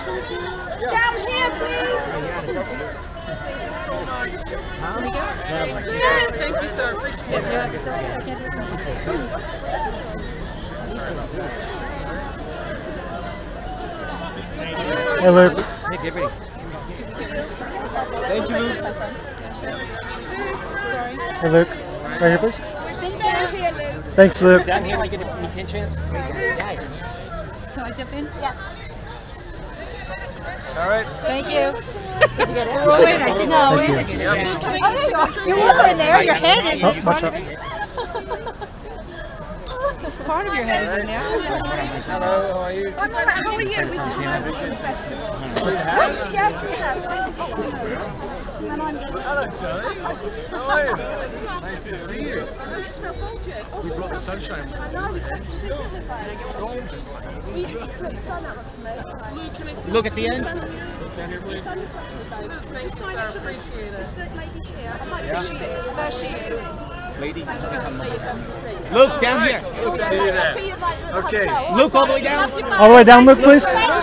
Down here, please. Thank you so much. Thank you, sir. Appreciate it. Hey, Luke. Hey, get ready. Thank you, Luke. Hey, Luke. Right here, please. Thanks, Luke. Down here, like, any chance? Can I jump in? Yeah. All right. Thank you. Oh, wait, I didn't know. You're over in there. Your head is in Watch front out. of it. Part of your head is in there. Hello, how are you? I'm all right. How are you? We've come over from the festival. Yes, we have. Hello, Charlie. How are you? Nice to see you. We brought the sunshine with us. Gorgeous. Look at the end. Thank you, sir. Appreciate it. This lady here. I might think she is. There she is. Lady. Luke, down here. We'll see you there. Okay. Luke, all the way down. All the way down, Luke, please.